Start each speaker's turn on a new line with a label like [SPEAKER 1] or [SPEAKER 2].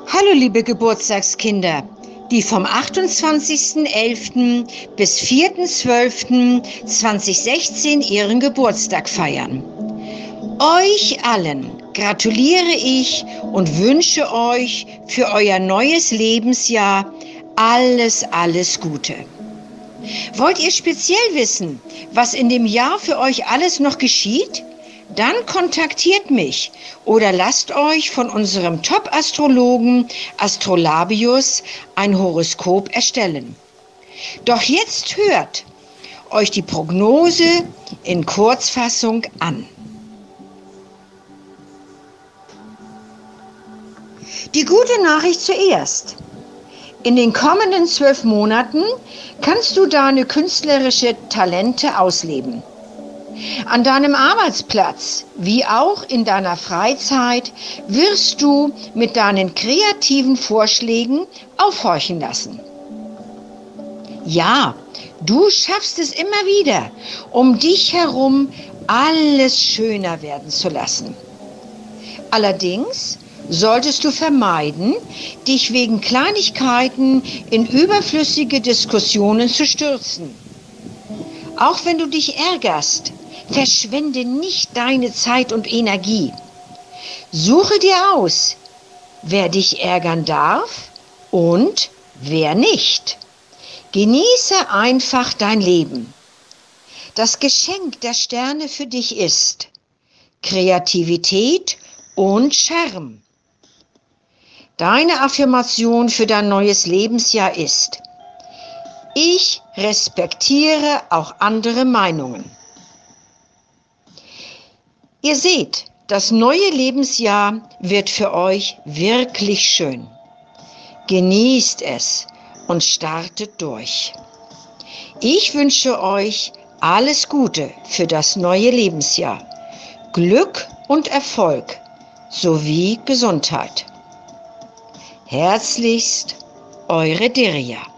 [SPEAKER 1] Hallo liebe Geburtstagskinder, die vom 28.11. bis 4.12.2016 ihren Geburtstag feiern. Euch allen gratuliere ich und wünsche euch für euer neues Lebensjahr alles Gute. Wollt ihr speziell wissen, was in dem Jahr für euch alles noch geschieht? Dann kontaktiert mich oder lasst euch von unserem Top-Astrologen Astrolabius ein Horoskop erstellen. Doch jetzt hört euch die Prognose in Kurzfassung an. Die gute Nachricht zuerst. In den kommenden 12 Monaten kannst du deine künstlerische Talente ausleben. An deinem Arbeitsplatz wie auch in deiner Freizeit wirst du mit deinen kreativen Vorschlägen aufhorchen lassen. Ja, du schaffst es immer wieder, um dich herum alles schöner werden zu lassen. Allerdings solltest du vermeiden, dich wegen Kleinigkeiten in überflüssige Diskussionen zu stürzen. Auch wenn du dich ärgerst, verschwende nicht deine Zeit und Energie. Suche dir aus, wer dich ärgern darf und wer nicht. Genieße einfach dein Leben. Das Geschenk der Sterne für dich ist Kreativität und Charme. Deine Affirmation für dein neues Lebensjahr ist: Ich respektiere auch andere Meinungen. Ihr seht, das neue Lebensjahr wird für euch wirklich schön. Genießt es und startet durch. Ich wünsche euch alles Gute für das neue Lebensjahr. Glück und Erfolg sowie Gesundheit. Herzlichst, eure Dirja.